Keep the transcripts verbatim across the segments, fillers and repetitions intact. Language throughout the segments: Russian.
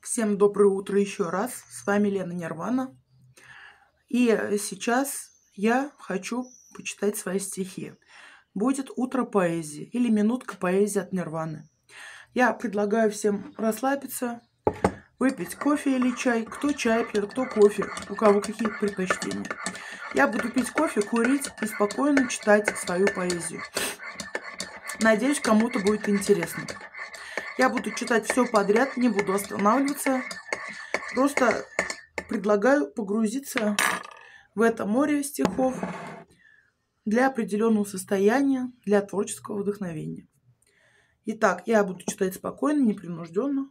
Всем доброе утро еще раз. С вами Лена Нирвана. И сейчас я хочу почитать свои стихи. Будет утро поэзии или минутка поэзии от Нирваны. Я предлагаю всем расслабиться, выпить кофе или чай. Кто чай пьет, кто кофе, у кого какие предпочтения. Я буду пить кофе, курить и спокойно читать свою поэзию. Надеюсь, кому-то будет интересно. Я буду читать все подряд, не буду останавливаться. Просто предлагаю погрузиться в это море стихов для определенного состояния, для творческого вдохновения. Итак, я буду читать спокойно, непринужденно,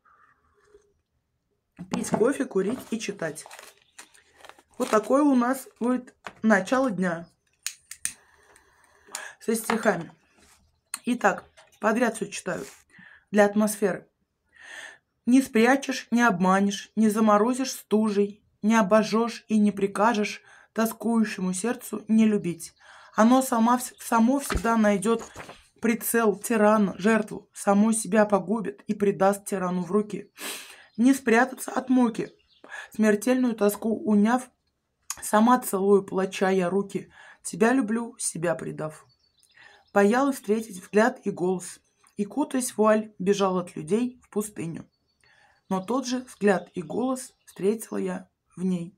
пить кофе, курить и читать. Вот такое у нас будет начало дня со стихами. Итак, подряд все читаю для атмосферы. Не спрячешь, не обманешь, не заморозишь стужей, не обожжешь и не прикажешь тоскующему сердцу не любить. Оно сама, само всегда найдет прицел тирана, жертву, само себя погубит и предаст тирану в руки. Не спрятаться от муки, смертельную тоску уняв, сама целую, плача я руки, тебя люблю, себя предав. Боялась встретить взгляд и голос, и, кутаясь в вуаль, бежал от людей в пустыню. Но тот же взгляд и голос встретила я в ней.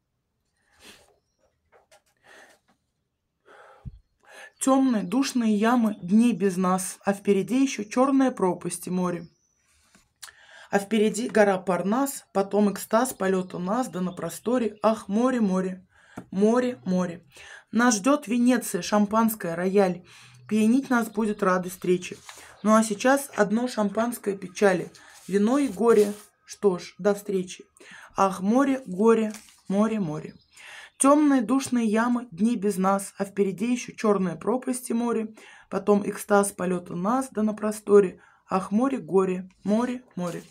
Темные, душные ямы, дни без нас, а впереди еще черная пропасть и море. А впереди гора Парнас, потом экстаз, полет у нас, да на просторе. Ах, море, море, море, море. Нас ждет Венеция, шампанское, рояль. Пьянить нас будет радость встречи. Ну а сейчас одно шампанское печали, вино и горе. Что ж, до встречи. Ах, море, горе, море, море. Темные душные ямы, дни без нас, а впереди еще черная пропасть и море. Потом экстаз, полет у нас, да на просторе. Ах, море, горе, море, море.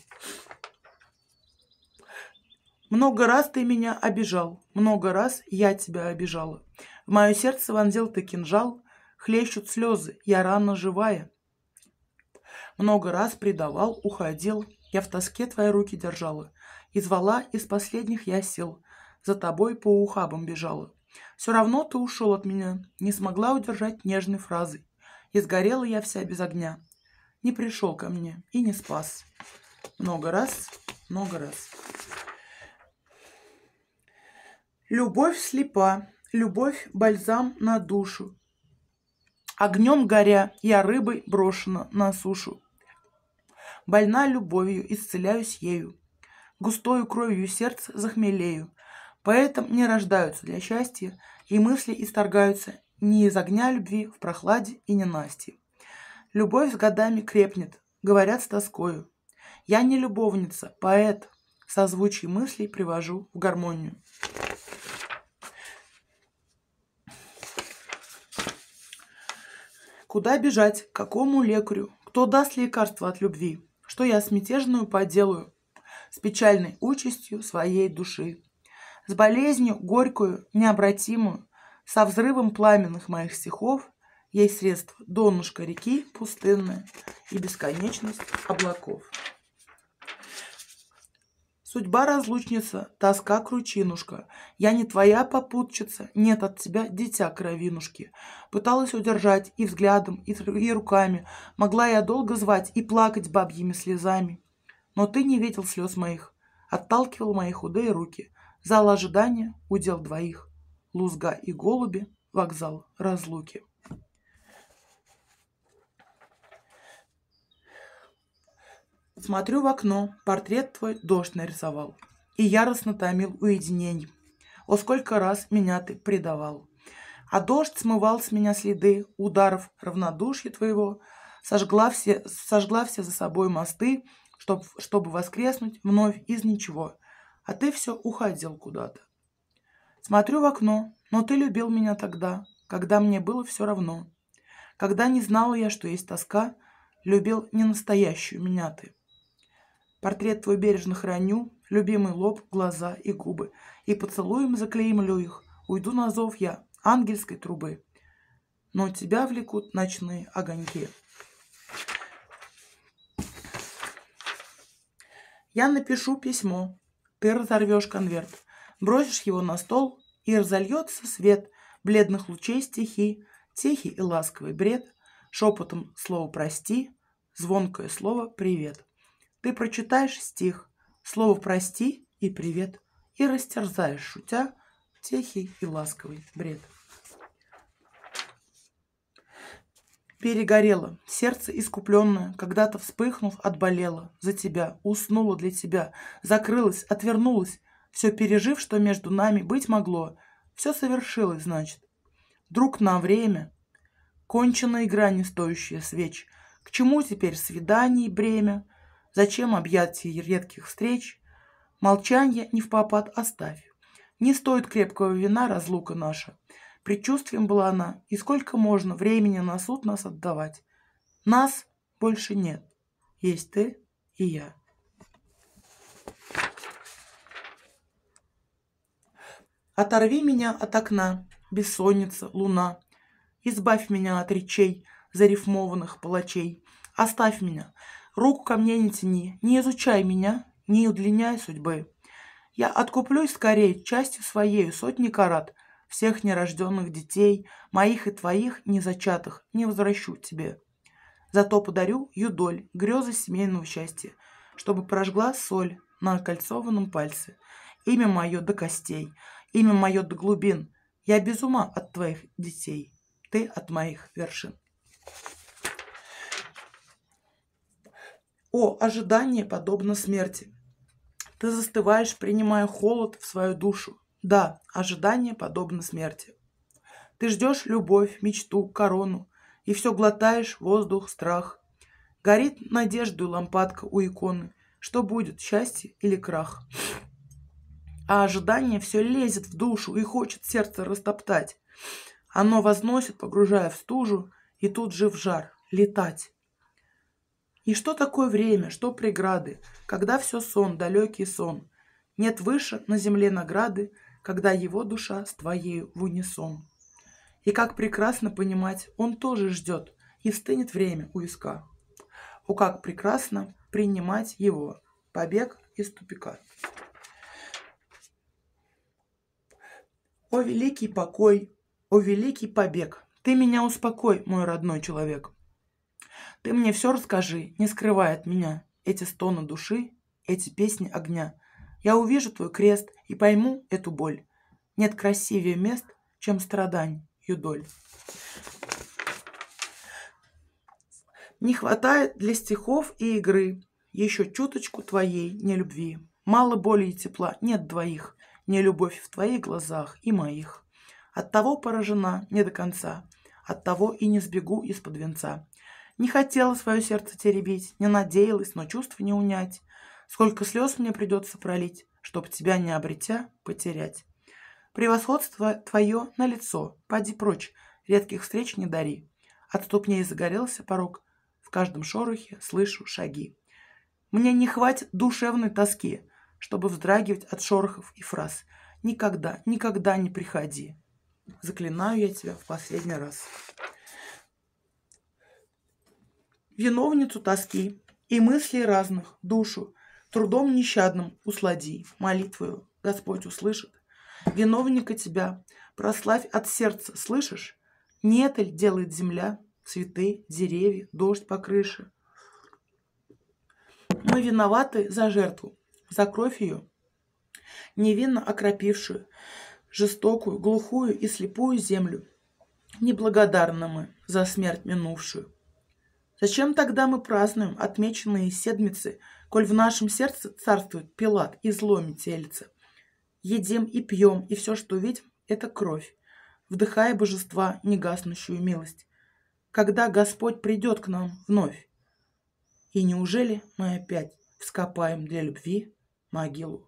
Много раз ты меня обижал, много раз я тебя обижала. В мое сердце вонзил ты кинжал, хлещут слезы, я рано живая. Много раз предавал, уходил, я в тоске твои руки держала. И звала из последних я сил, за тобой по ухабам бежала. Все равно ты ушел от меня, не смогла удержать нежной фразой. И сгорела я вся без огня. Не пришел ко мне и не спас. Много раз, много раз. Любовь слепа, любовь бальзам на душу. Огнем горя, я рыбой брошена на сушу. Больна любовью, исцеляюсь ею. Густою кровью сердца захмелею. Поэтому не рождаются для счастья, и мысли исторгаются не из огня любви в прохладе и ненастье. Любовь с годами крепнет, говорят с тоскою. Я не любовница, поэт, созвучие мыслей привожу в гармонию. Куда бежать, к какому лекарю, кто даст лекарство от любви, что я с мятежную поделаю, с печальной участью своей души, с болезнью горькую, необратимую, со взрывом пламенных моих стихов, есть средство донышко реки пустынное и бесконечность облаков. Судьба разлучница, тоска кручинушка, я не твоя попутчица, нет от тебя дитя кровинушки. Пыталась удержать и взглядом, и, и руками, могла я долго звать и плакать бабьими слезами. Но ты не видел слез моих, отталкивал мои худые руки. Зал ожидания, удел двоих, лузга и голуби, вокзал разлуки. Смотрю в окно, портрет твой дождь нарисовал, и яростно томил уединенье. О, сколько раз меня ты предавал! А дождь смывал с меня следы ударов равнодушия твоего, сожгла все, сожгла все за собой мосты, чтоб, чтобы воскреснуть вновь из ничего. А ты все уходил куда-то. Смотрю в окно, но ты любил меня тогда, когда мне было все равно. Когда не знала я, что есть тоска, любил не настоящую меня ты. Портрет твой бережно храню, любимый лоб, глаза и губы, и поцелуем заклеймлю их, уйду на зов я ангельской трубы, но тебя влекут ночные огоньки. Я напишу письмо, ты разорвешь конверт, бросишь его на стол, и разольется свет бледных лучей стихи, тихий и ласковый бред, шепотом слово «прости», звонкое слово «привет». Ты прочитаешь стих, слово «прости» и «привет», и растерзаешь, шутя, тихий и ласковый бред. Перегорело, сердце искупленное, когда-то вспыхнув, отболело за тебя, уснуло для тебя, закрылось, отвернулось, все пережив, что между нами быть могло, все совершилось, значит. Друг на время, кончена игра, не стоящая свеч. К чему теперь свиданий бремя? Зачем объятия редких встреч? Молчанье не впопад оставь. Не стоит крепкого вина разлука наша. Предчувствием была она, и сколько можно времени на суд нас отдавать. Нас больше нет. Есть ты и я. Оторви меня от окна, бессонница, луна. Избавь меня от речей, зарифмованных палачей. Оставь меня, руку ко мне не тяни, не изучай меня, не удлиняй судьбы. Я откуплюсь скорее частью своею сотни карат. Всех нерожденных детей, моих и твоих, незачатых, не возвращу тебе. Зато подарю юдоль, грезы семейного счастья, чтобы прожгла соль на окольцованном пальце. Имя мое до костей, имя мое до глубин. Я без ума от твоих детей, ты от моих вершин. О, ожидание подобно смерти. Ты застываешь, принимая холод в свою душу. Да, ожидание подобно смерти. Ты ждешь любовь, мечту, корону, и все глотаешь воздух, страх. Горит надеждой лампадка у иконы, что будет, счастье или крах. А ожидание все лезет в душу и хочет сердце растоптать. Оно возносит, погружая в стужу, и тут же в жар, летать. И что такое время, что преграды, когда все сон, далекий сон? Нет выше на земле награды, когда его душа с твоей в унисон. И как прекрасно понимать, он тоже ждет, и стынет время у виска. О, как прекрасно принимать его, побег из тупика. О, великий покой, о, великий побег, ты меня успокой, мой родной человек. Ты мне все расскажи, не скрывай от меня эти стоны души, эти песни огня. Я увижу твой крест и пойму эту боль. Нет красивее мест, чем страдань, юдоль. Не хватает для стихов и игры еще чуточку твоей нелюбви. Мало боли и тепла, нет двоих. Нелюбовь в твоих глазах и моих. Оттого поражена не до конца, оттого и не сбегу из-под венца. Не хотела свое сердце теребить, не надеялась, но чувств не унять. Сколько слез мне придется пролить, чтоб тебя не обретя, потерять. Превосходство твое налицо, поди прочь, редких встреч не дари. От ступней загорелся порог, в каждом шорохе слышу шаги. Мне не хватит душевной тоски, чтобы вздрагивать от шорохов и фраз. Никогда, никогда не приходи. Заклинаю я тебя в последний раз. Виновницу тоски и мыслей разных, душу, трудом нещадным услади, молитвою Господь услышит. Виновника тебя прославь от сердца, слышишь? Не это ли делает земля, цветы, деревья, дождь по крыше? Мы виноваты за жертву, за кровь ее, невинно окропившую, жестокую, глухую и слепую землю. Неблагодарны мы за смерть минувшую. Зачем тогда мы празднуем отмеченные седмицы, коль в нашем сердце царствует Пилат и зло метелица? Едим и пьем, и все, что видим, это кровь, вдыхая божества негаснущую милость. Когда Господь придет к нам вновь? И неужели мы опять вскопаем для любви могилу?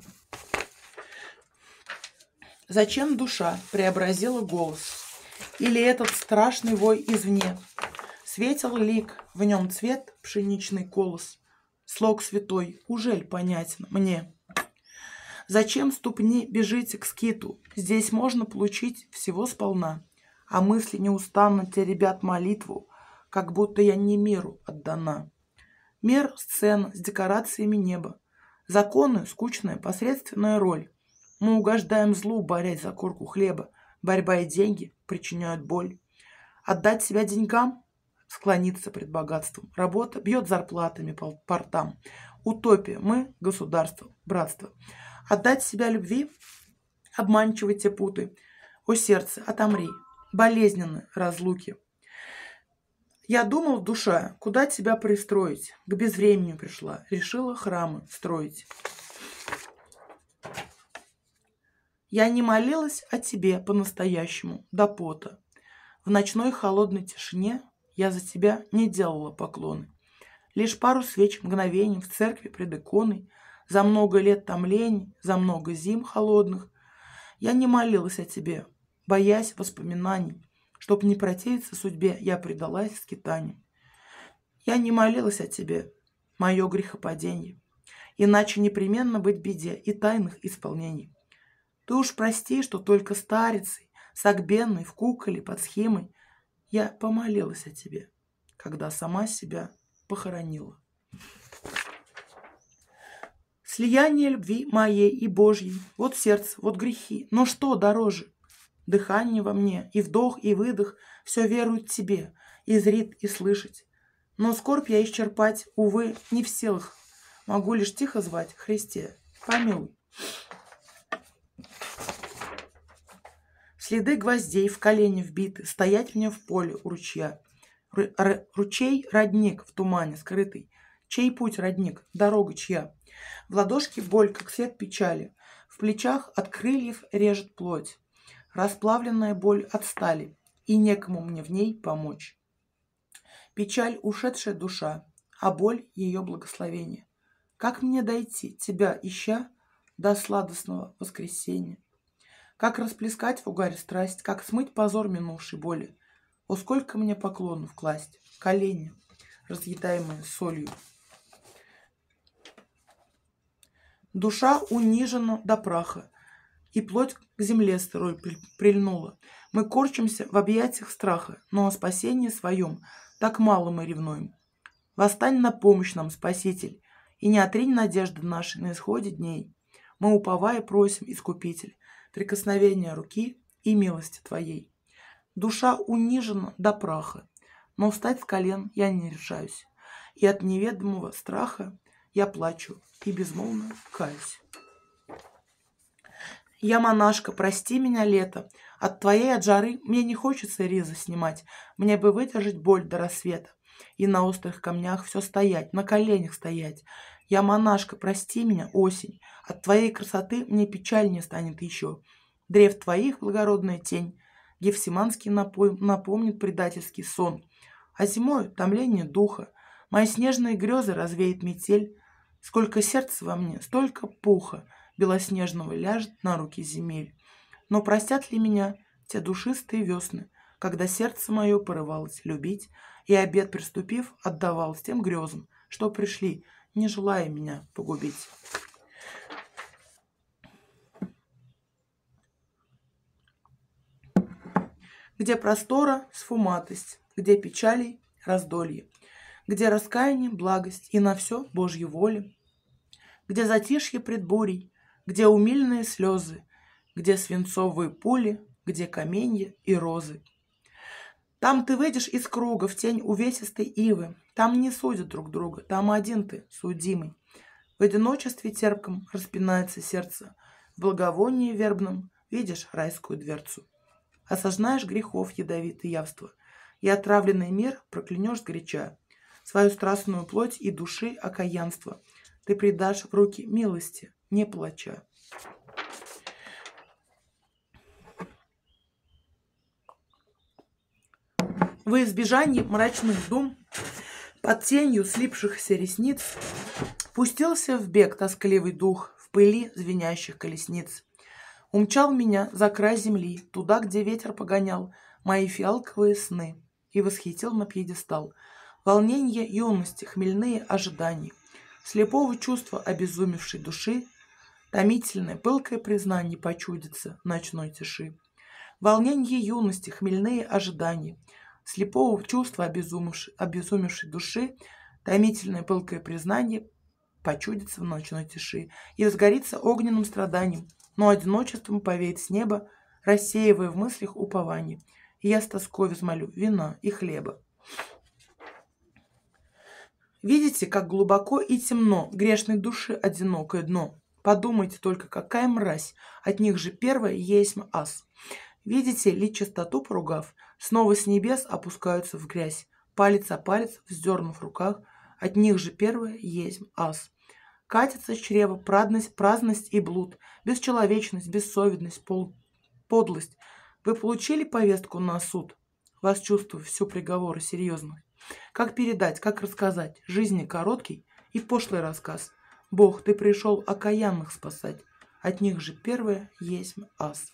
Зачем душа преобразила голос? Или этот страшный вой извне? Светил лик, в нем цвет, пшеничный колос. Слог святой, ужель понятен мне? Зачем ступни бежите к скиту? Здесь можно получить всего сполна. А мысли неустанно теребят молитву, как будто я не миру отдана. Мир — сцена с декорациями неба. Законы — скучная, посредственная роль. Мы угождаем злу, борясь за корку хлеба. Борьба и деньги причиняют боль. Отдать себя деньгам — склониться пред богатством. Работа бьет зарплатами по портам. Утопия — мы — государство, братство. Отдать себя любви — обманчивы те путы. О сердце, отомри, болезненны разлуки. Я думал, душа, куда тебя пристроить? К безвременью пришла, решила храмы строить. Я не молилась о тебе по-настоящему, до пота. В ночной холодной тишине я за тебя не делала поклоны. Лишь пару свеч мгновений в церкви пред иконой, за много лет томлений, за много зим холодных. Я не молилась о тебе, боясь воспоминаний, чтоб не противиться судьбе, я предалась скитанию. Я не молилась о тебе, мое грехопадение, иначе непременно быть беде и тайных исполнений. Ты уж прости, что только старицей, согбенной в куколе под схемой, я помолилась о тебе, когда сама себя похоронила. Слияние любви моей и Божьей, вот сердце, вот грехи, но что дороже? Дыхание во мне, и вдох, и выдох, все верует тебе, и зрит, и слышать. Но скорбь я исчерпать, увы, не в силах. Могу лишь тихо звать: Христе, помилуй. Следы гвоздей в колени вбиты, стоять мне в поле у ручья. Ру- р- ручей — родник в тумане скрытый. Чей путь, родник, дорога чья? В ладошке боль, как свет печали. В плечах от крыльев режет плоть. Расплавленная боль от стали, и некому мне в ней помочь. Печаль — ушедшая душа, а боль — ее благословение. Как мне дойти, тебя ища, до сладостного воскресенья? Как расплескать в угаре страсть, как смыть позор минувшей боли? О, сколько мне поклонов класть, колени, разъедаемые солью. Душа унижена до праха, и плоть к земле сырой прильнула. Мы корчимся в объятиях страха, но о спасении своем так мало мы ревнуем. Восстань на помощь нам, Спаситель, и не отринь надежды наши на исходе дней. Мы, уповая, просим, Искупитель, прикосновения руки и милости Твоей. Душа унижена до праха, но встать с колен я не решаюсь, и от неведомого страха я плачу и безмолвно каюсь. Я монашка, прости меня, лето, от твоей от жары мне не хочется ризы снимать, мне бы выдержать боль до рассвета и на острых камнях все стоять, на коленях стоять. Я монашка, прости меня, осень, от твоей красоты мне печальнее станет еще. Древ твоих благородная тень, гефсиманский напой напомнит предательский сон, а зимой томление духа, мои снежные грезы развеет метель. Сколько сердца во мне, столько пуха белоснежного ляжет на руки земель. Но простят ли меня те душистые весны, когда сердце мое порывалось любить, и обет приступив, отдавалось тем грезам, что пришли, не желая меня погубить? Где простора сфуматость, где печалей раздолье, где раскаяние благость и на все Божья воля, где затишье пред бурей, где умильные слезы, где свинцовые пули, где каменья и розы. Там ты выйдешь из круга в тень увесистой ивы, там не судят друг друга, там один ты, судимый. В одиночестве терпком распинается сердце, в благовонии вербном видишь райскую дверцу. Осознаешь грехов ядовитые явства, и отравленный мир проклянешь сгоряча. Свою страстную плоть и души окаянство ты предашь в руки милости, не плача. Во избежание мрачных дум, под тенью слипшихся ресниц, пустился в бег тоскливый дух в пыли звенящих колесниц. Умчал меня за край земли, туда, где ветер погонял мои фиалковые сны, и восхитил на пьедестал волненье юности, хмельные ожидания, слепого чувства обезумевшей души, томительное пылкое признание почудится в ночной тиши. Волненье юности, хмельные ожидания, слепого чувства обезумевшей, обезумевшей души, томительное пылкое признание почудится в ночной тиши и возгорится огненным страданием, но одиночеством повеет с неба, рассеивая в мыслях упование. И я с тоской взмолю вина и хлеба. Видите, как глубоко и темно грешной души одинокое дно. Подумайте только, какая мразь, от них же первая есть ас. Видите ли, чистоту поругав, снова с небес опускаются в грязь, палец о палец вздернув в руках, от них же первая есть ас. Катится с чрева праздность, праздность и блуд, бесчеловечность, бессовестность, пол, подлость. Вы получили повестку на суд? Вас чувствую, все приговоры серьезных. Как передать, как рассказать? Жизни короткий и пошлый рассказ. Бог, ты пришел окаянных спасать, от них же первое есть ас.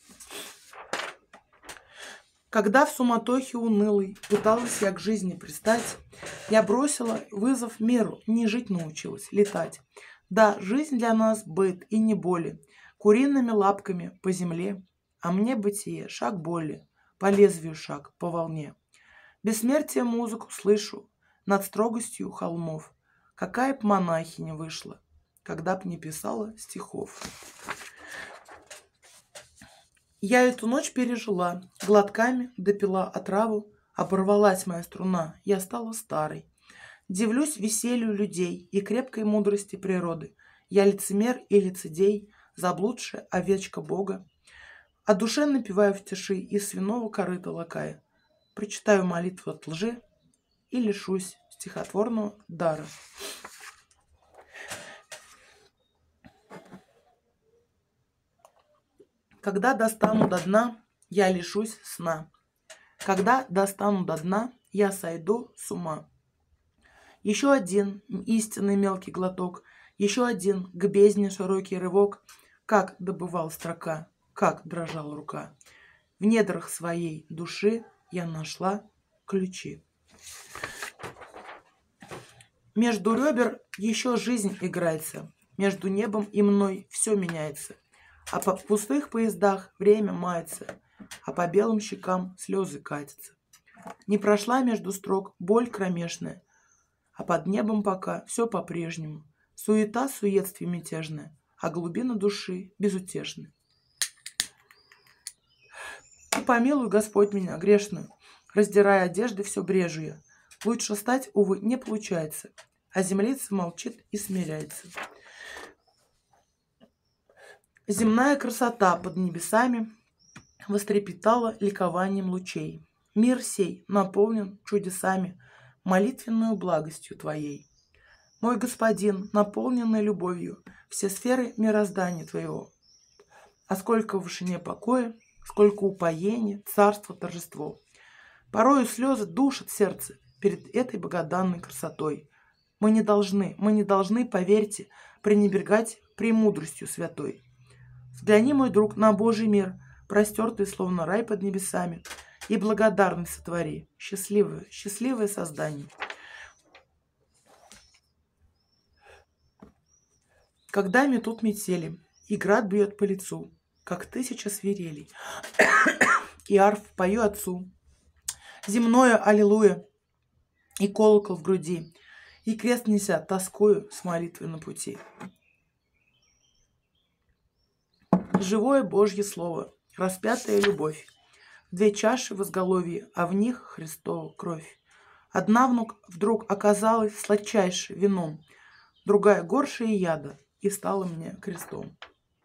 Когда в суматохе унылой пыталась я к жизни пристать, я бросила вызов миру, не жить научилась, летать. Да, жизнь для нас быт и не боли, куриными лапками по земле, а мне бытие шаг боли, по лезвию шаг, по волне. Бессмертие музыку слышу над строгостью холмов. Какая б монахиня вышла, когда б не писала стихов. Я эту ночь пережила, глотками допила отраву, оборвалась моя струна, я стала старой. Дивлюсь веселью людей и крепкой мудрости природы. Я лицемер и лицедей, заблудшая овечка Бога. О душе напеваю в тиши из свиного корыта лакая. Прочитаю молитву от лжи и лишусь стихотворного дара. Когда достану до дна, я лишусь сна. Когда достану до дна, я сойду с ума. Еще один истинный мелкий глоток, еще один к бездне широкий рывок. Как добывал строка, как дрожала рука. В недрах своей души я нашла ключи. Между ребер еще жизнь играется, между небом и мной все меняется. А по пустых поездах время мается, а по белым щекам слезы катятся. Не прошла между строк боль кромешная, а под небом пока все по-прежнему. Суета суетствие мятежная, а глубина души безутешны. И помилуй, Господь, меня грешную, раздирая одежды, все брежу я. Лучше стать, увы, не получается, а землица молчит и смиряется. Земная красота под небесами вострепетала ликованием лучей. Мир сей наполнен чудесами, молитвенную благостью Твоей. Мой Господин, наполненный любовью, все сферы мироздания Твоего. А сколько в вышине покоя, сколько упоения, царство, торжество. Порою слезы душат сердце перед этой богоданной красотой. Мы не должны, мы не должны, поверьте, пренебрегать премудростью святой. Взгляни, мой друг, на Божий мир, простертый, словно рай под небесами, и благодарность сотвори. Счастливое, счастливое создание. Когда метут метели, и град бьет по лицу, как тысяча свирелей, и арф пою отцу, земное аллилуйя, и колокол в груди, и крест неся, тоскую с молитвой на пути. Живое Божье Слово, распятая любовь, две чаши в изголовье, а в них Христова кровь. Одна внук вдруг оказалась сладчайшей вином, другая горше и яда, и стала мне крестом.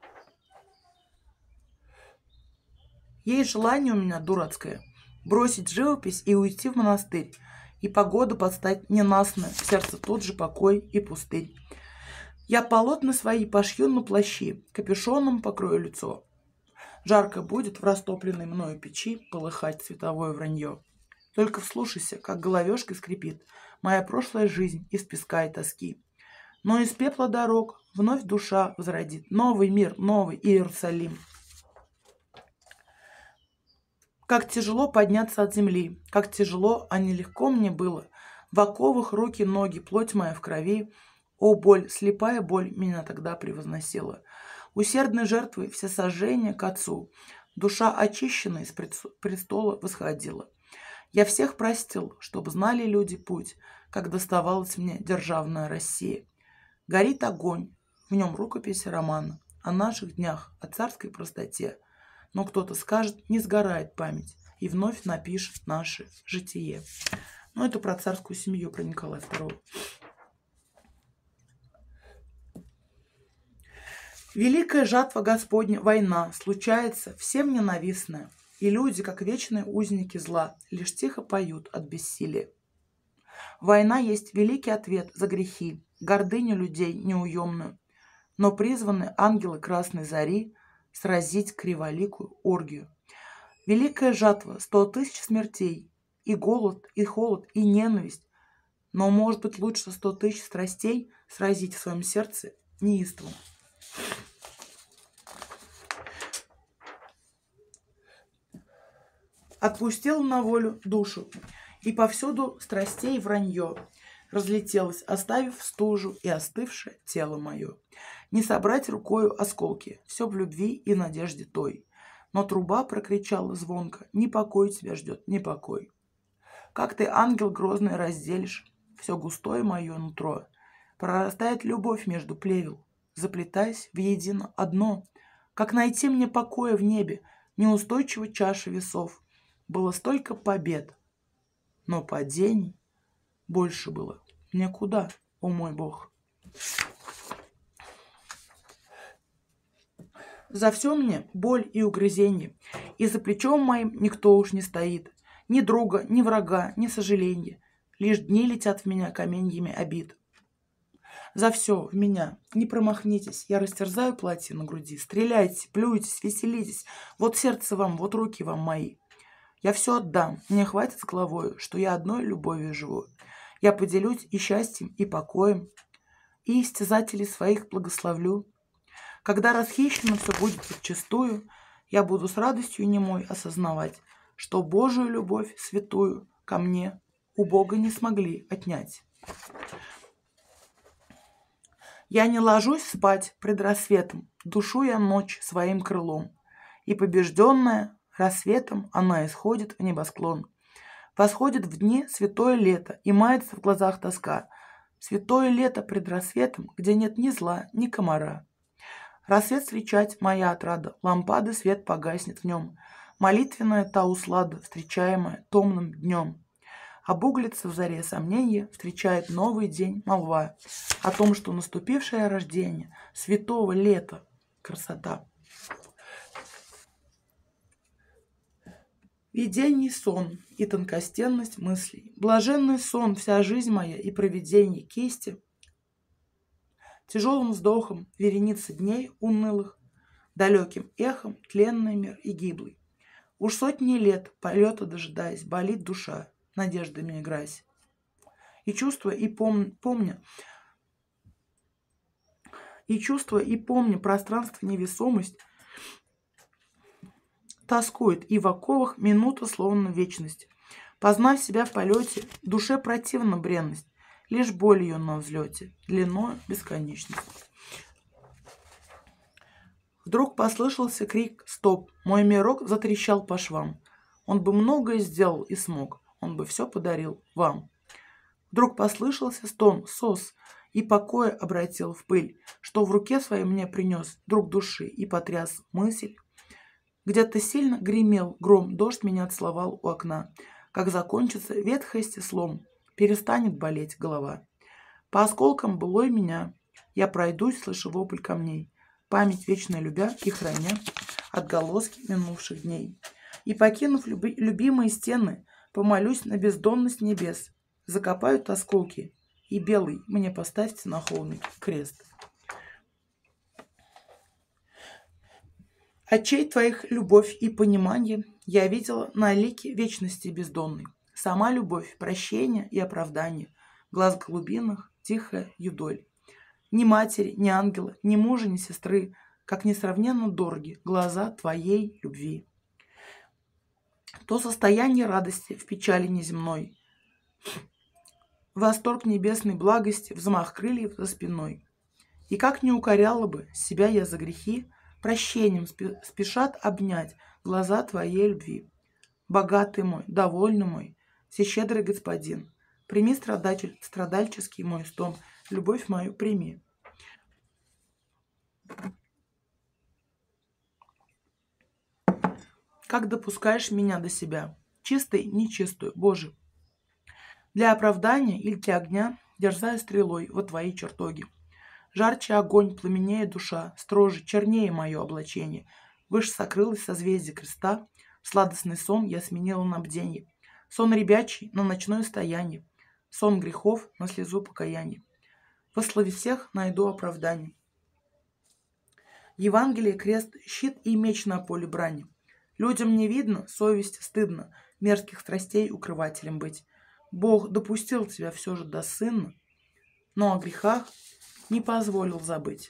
Есть желание у меня дурацкое бросить живопись и уйти в монастырь, и погоду подстать ненастную, в сердце тот же покой и пустырь. Я полотна свои пошью на плащи, капюшоном покрою лицо. Жарко будет в растопленной мною печи полыхать световое вранье. Только вслушайся, как головешкой скрипит моя прошлая жизнь из песка и тоски. Но из пепла дорог вновь душа возродит новый мир, новый Иерусалим. Как тяжело подняться от земли, как тяжело, а нелегко мне было. В оковах руки, ноги, плоть моя в крови. О, боль, слепая боль меня тогда превозносила. Усердной жертвой все сожжения к Отцу, душа очищенная из престола восходила. Я всех простил, чтобы знали люди путь, как доставалась мне державная Россия. Горит огонь, в нем рукопись романа о наших днях, о царской простоте. Но кто-то скажет, не сгорает память, и вновь напишет наше житие. Ну, это про царскую семью, про Николая второго. Великая жатва Господня, война, случается всем ненавистная, и люди, как вечные узники зла, лишь тихо поют от бессилия. Война есть великий ответ за грехи, гордыню людей неуемную, но призваны ангелы красной зари сразить криволикую оргию. Великая жатва, сто тысяч смертей, и голод, и холод, и ненависть, но, может быть, лучше сто тысяч страстей сразить в своем сердце неистовым. Отпустил на волю душу, и повсюду страстей вранье разлетелось, оставив стужу и остывшее тело мое. Не собрать рукою осколки, все в любви и надежде той. Но труба прокричала звонко: не покой тебя ждет, не покой. Как ты, ангел грозный, разделишь все густое мое нутро, прорастает любовь между плевел, заплетаясь в едино одно. Как найти мне покоя в небе, неустойчива чаша весов? Было столько побед, но падений больше было некуда, о мой Бог. За все мне боль и угрызенье, и за плечом моим никто уж не стоит. Ни друга, ни врага, ни сожаленья, лишь дни летят в меня каменьями обид. За все в меня не промахнитесь, я растерзаю платье на груди. Стреляйте, плюйтесь, веселитесь, вот сердце вам, вот руки вам мои. Я все отдам, мне хватит с головой, что я одной любовью живу. Я поделюсь и счастьем, и покоем, и истязателей своих благословлю. Когда расхищено все будет подчистую, я буду с радостью немой осознавать, что Божию любовь святую ко мне у Бога не смогли отнять. Я не ложусь спать пред рассветом, душу я ночь своим крылом, и побежденная рассветом она исходит в небосклон. Восходит в дни святое лето, и мается в глазах тоска. Святое лето пред рассветом, где нет ни зла, ни комара. Рассвет встречать моя отрада, лампады свет погаснет в нем. Молитвенная та услада, встречаемая томным днем. Обуглится в заре сомнения, встречает новый день молва о том, что наступившее рождение святого лета — красота. Видений сон и тонкостенность мыслей, блаженный сон, вся жизнь моя и провидение кисти, тяжелым вздохом вереница дней унылых, далеким эхом тленный мир и гиблый. Уж сотни лет полета дожидаясь, болит душа, надеждами играясь. И чувствуя, и пом... помня, и чувствуя, и помня пространство невесомость, тоскует, и в оковах минута словно вечность. Познав себя в полете, душе противна бренность, лишь боль ее на взлете, длиною бесконечность. Вдруг послышался крик «Стоп!». Мой мирок затрещал по швам. Он бы многое сделал и смог, он бы все подарил вам. Вдруг послышался стон «Сос!», и покоя обратил в пыль, что в руке своей мне принес друг души и потряс мысль. Где-то сильно гремел гром, дождь меня целовал у окна. Как закончится ветхость и слом, перестанет болеть голова. По осколкам былой меня я пройдусь, слыша вопль камней, память вечно любя и храня отголоски минувших дней. И, покинув люби- любимые стены, помолюсь на бездонность небес, закопают осколки, и белый мне поставьте на холмик крест. Очей твоих любовь и понимание я видела на лике вечности бездонной. Сама любовь, прощение и оправдание, глаз голубиных, тихая юдоль. Ни матери, ни ангела, ни мужа, ни сестры, как несравненно дороги глаза твоей любви. То состояние радости в печали неземной, восторг небесной благости, взмах крыльев за спиной. И как не укоряла бы себя я за грехи, прощением спешат обнять глаза твоей любви. Богатый мой, довольный мой, всещедрый господин, прими страдаль, страдальческий мой стон, любовь мою прими. как допускаешь меня до себя, чистый, нечистую, Боже. Для оправдания или для огня дерзаю стрелой во твои чертоги. Жарче огонь, пламенее душа, строже, чернее мое облачение. Выше сокрылось созвездие креста, в сладостный сон я сменила на бденье. Сон ребячий на ночное стояние, сон грехов на слезу покаяния. Во славе всех найду оправдание. Евангелие, крест, щит и меч на поле брани. Людям не видно, совести стыдно, мерзких страстей укрывателем быть. Бог допустил тебя все же до сына, но о грехах не позволил забыть.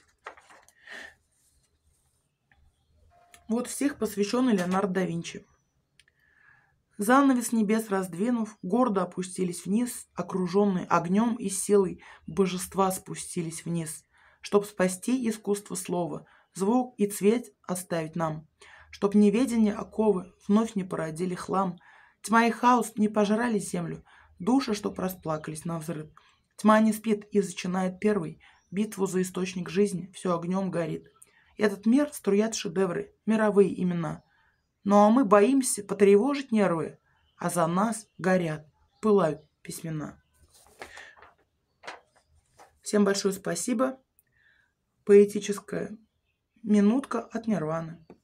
Вот стих, посвященный Леонардо да Винчи. Занавес небес раздвинув, гордо опустились вниз, окруженные огнем и силой божества спустились вниз, чтоб спасти искусство слова, звук и цвет оставить нам, чтоб неведение оковы вновь не породили хлам, тьма и хаос не пожрали землю, души, чтоб расплакались навзрыд. Тьма не спит и зачинает первый битву за источник жизни, все огнем горит. Этот мир струят шедевры, мировые имена. Ну а мы боимся потревожить нервы, а за нас горят, пылают письмена. Всем большое спасибо. Поэтическая минутка от Нирваны.